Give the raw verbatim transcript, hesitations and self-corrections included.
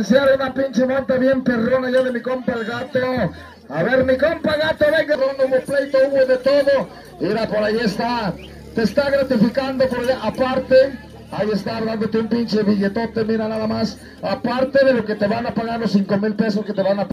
presenciar una pinche monta bien perrona ya de mi compa el gato. A ver, mi compa gato, venga, no hubo pleito, hubo de todo. Mira, por ahí está, te está gratificando por allá, aparte, ahí está dándote un pinche billetote, mira nada más, aparte de lo que te van a pagar los cinco mil pesos que te van a pagar.